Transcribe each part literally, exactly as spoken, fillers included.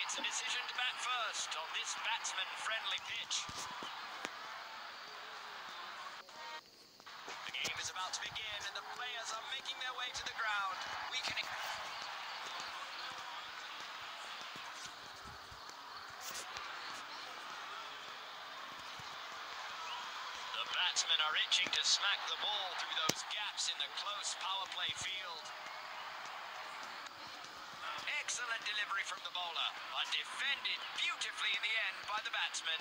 It's a decision to bat first on this batsman-friendly pitch. The game is about to begin and the players are making their way to the ground. We can... The batsmen are itching to smack the ball through those gaps in the close power play field. Excellent delivery from the bowler, but defended beautifully in the end by the batsman.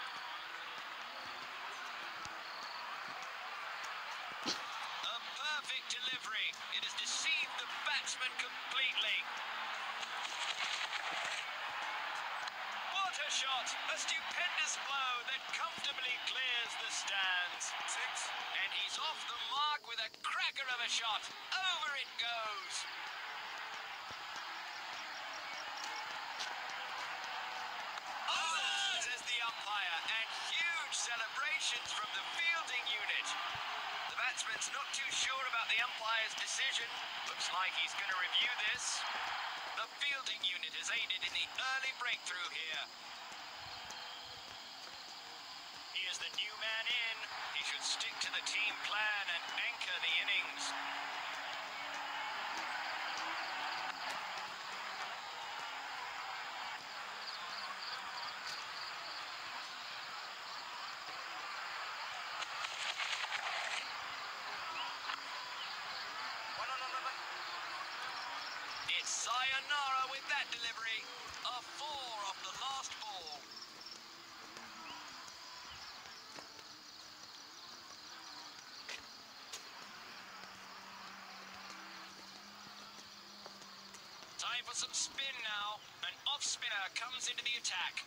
A perfect delivery. It has deceived the batsman completely. What a shot! A stupendous blow that comfortably clears the stands. Six. And he's off the mark with a cracker of a shot. Over it goes. Umpire, and huge celebrations from the fielding unit. The batsman's not too sure about the umpire's decision. Looks like he's going to review this. The fielding unit has aided in the early breakthrough here. Here's the new man in. He should stick to the team plan and anchor the innings. It's sayonara with that delivery. A four off the last ball. Time for some spin now. An off spinner comes into the attack.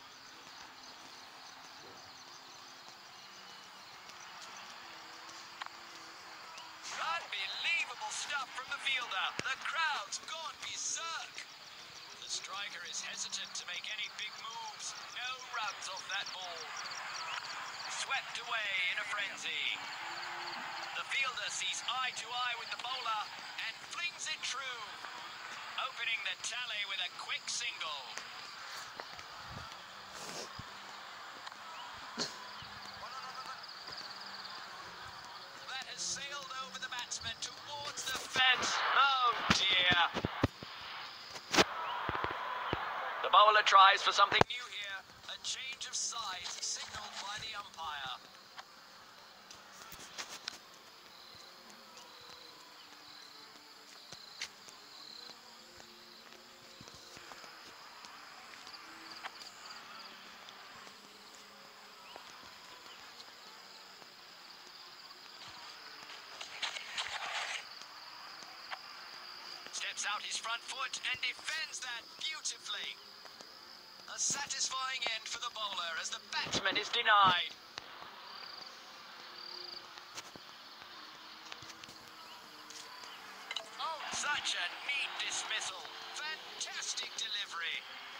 Unbelievable stuff from the fielder. The crowd's gone berserk. The striker is hesitant to make any big moves. No runs off that ball. Swept away in a frenzy. The fielder sees eye to eye with the bowler and flings it true. Opening the tally with a quick single. Sailed over the batsman towards the fence. Oh dear. The bowler tries for something new here. A change of sides signaled by the umpire. Steps out his front foot and defends that beautifully. A satisfying end for the bowler as the batsman is denied. Oh, such a neat dismissal. Fantastic delivery.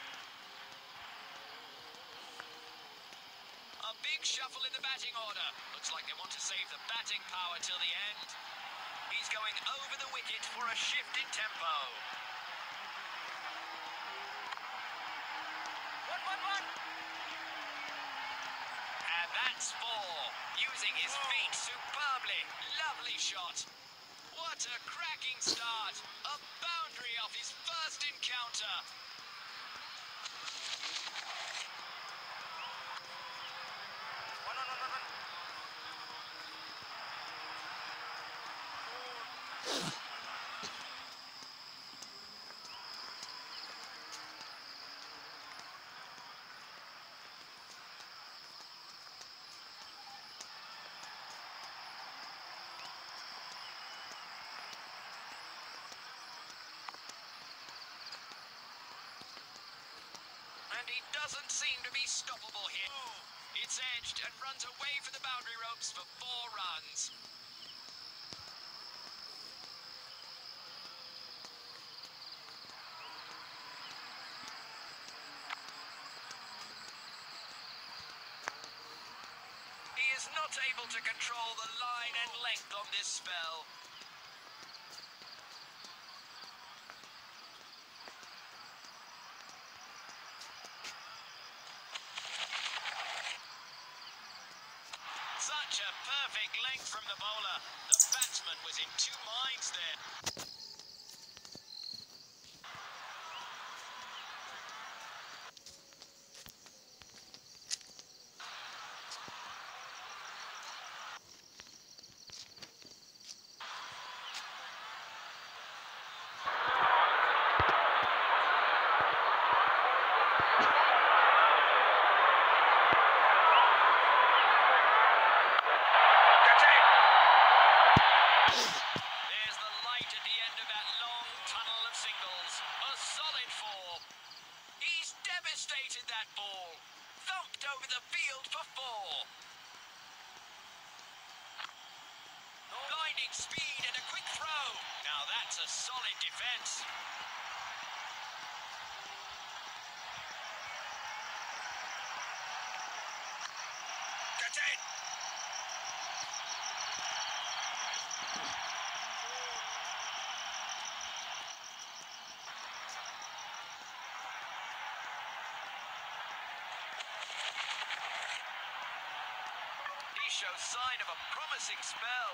A big shuffle in the batting order. Looks like they want to save the batting power till the end. He's going over the wicket for a shift in tempo. One, one, one. And that's four. Using his feet superbly. Lovely shot. What a cracking start. A boundary off his first encounter. One, one, one, one, one. And he doesn't seem to be stoppable here. It's edged and runs away for the boundary ropes for four runs. He is not able to control the line and length on this spell. bowler. The batsman was in two minds there. Devastated that ball. Thumped over the field for four. Blinding speed and a quick throw. Now that's a solid defence. Get in. Shows sign of a promising spell.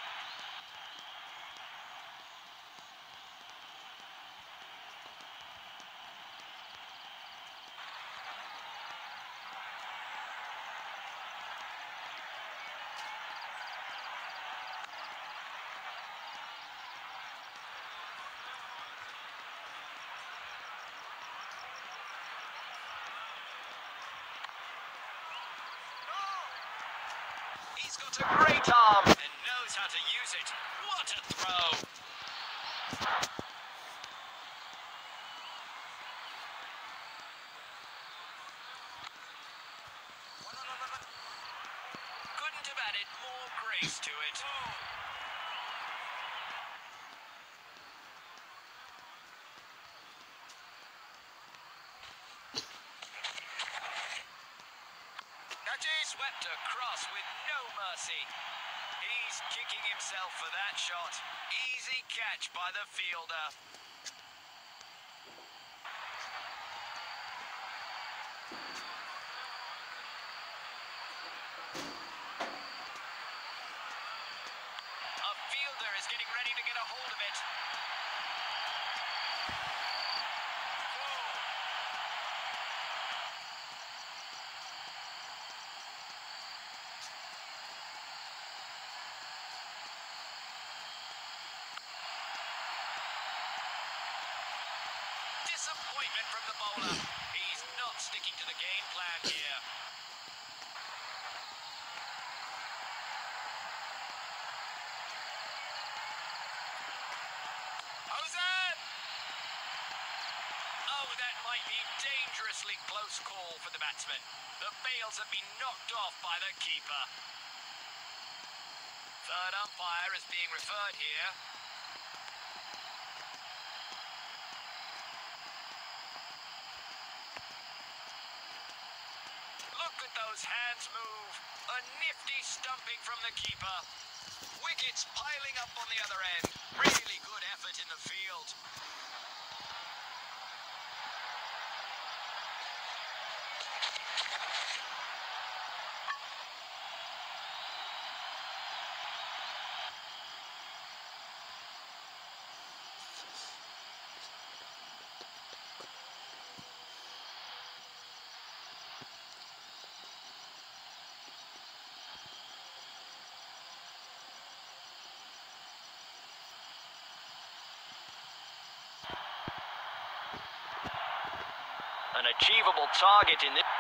He's got a great arm and knows how to use it. What a throw! Couldn't have added more grace to it. Swept across with no mercy. He's kicking himself for that shot. Easy catch by the fielder. A fielder is getting ready to get a hold of it. Disappointment from the bowler. He's not sticking to the game plan here. Jose! Oh, that might be dangerously close call for the batsman. The bails have been knocked off by the keeper. Third umpire is being referred here. Those hands move. A nifty stumping from the keeper. Wickets piling up on the other end. Really good effort in the field. An achievable target in this.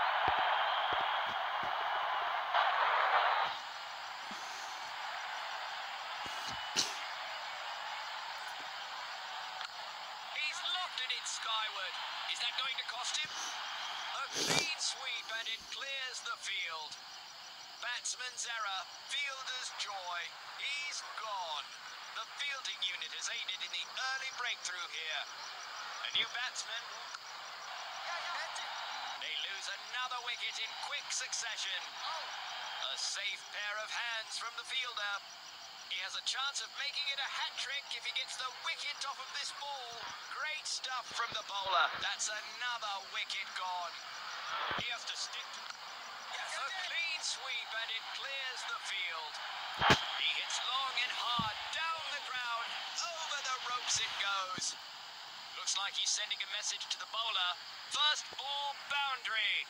He's lofted it skyward. Is that going to cost him? A clean sweep and it clears the field. Batsman's error, fielder's joy. He's gone. The fielding unit has aided in the early breakthrough here. A new batsman. They lose another wicket in quick succession. A safe pair of hands from the fielder. He has a chance of making it a hat-trick if he gets the wicket off of this ball. Great stuff from the bowler. That's another wicket gone. He has to stick. A clean sweep and it clears the field. He hits long and hard, down the ground, over the ropes it goes. Looks like he's sending a message to the bowler. First ball boundary.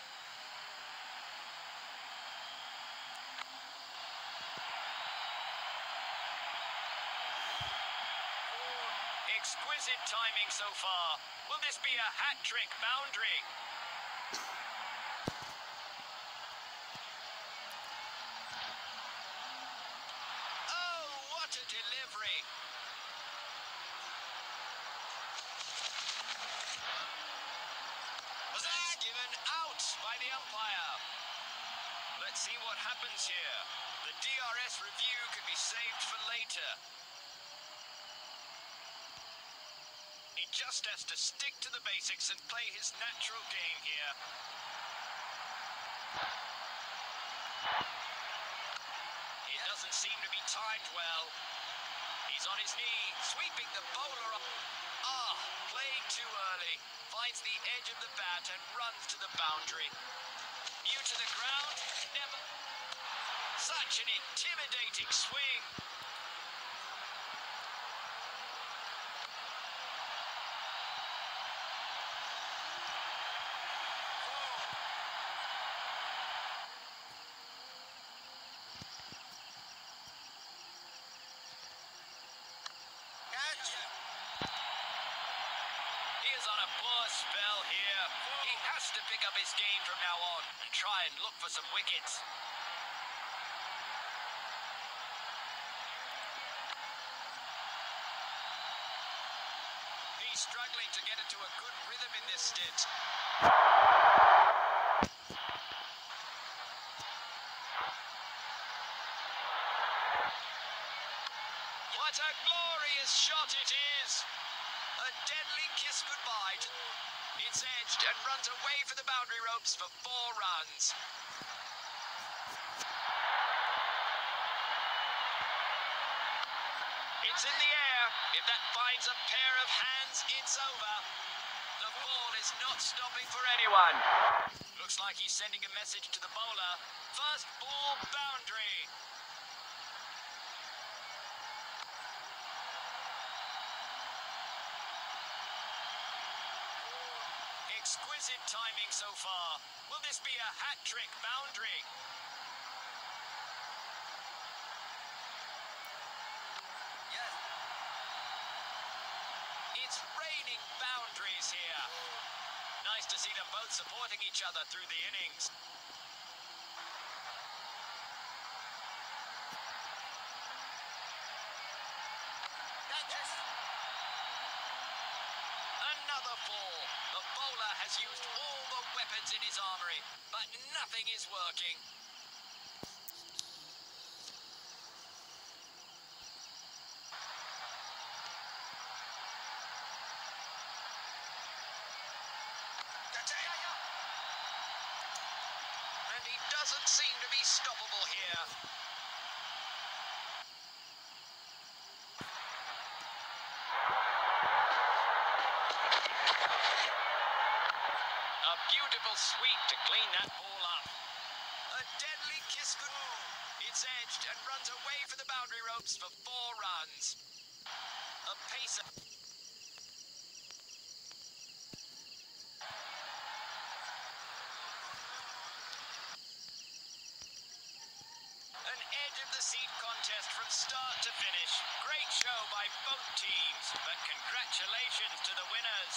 Exquisite timing so far. Will this be a hat-trick boundary? Oh, what a delivery. Was that given out by the umpire? Let's see what happens here. The D R S review could be saved for later. He just has to stick to the basics and play his natural game here. He doesn't seem to be timed well. He's on his knee, sweeping the bowler up. Ah, played too early. Finds the edge of the bat and runs to the boundary. New to the ground, never. Such an intimidating swing. He is on a poor spell here. He has to pick up his game from now on and try and look for some wickets. He's struggling to get into a good rhythm in this stint. What a glorious shot it is! A deadly kiss goodbye to... It's edged and runs away for the boundary ropes for four runs. It's in the air. If that finds a pair of hands, it's over. The ball is not stopping for anyone. Looks like he's sending a message to the bowler. First ball boundary. Exquisite timing so far. Will this be a hat-trick boundary? Yes. It's raining boundaries here. Nice to see them both supporting each other through the innings. Yes. Another ball. The bowler has used all the weapons in his armory, but nothing is working. And he doesn't seem to be stoppable here. A beautiful sweep to clean that ball up. A deadly kiss good. It's edged and runs away for the boundary ropes for four runs. A pacer. An edge-of-the-seat contest from start to finish. Great show by both teams, but congratulations to the winners.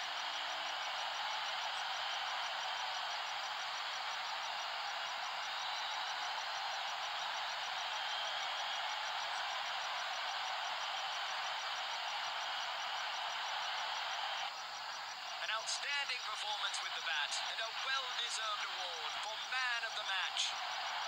An outstanding performance with the bat and a well-deserved award for man of the match.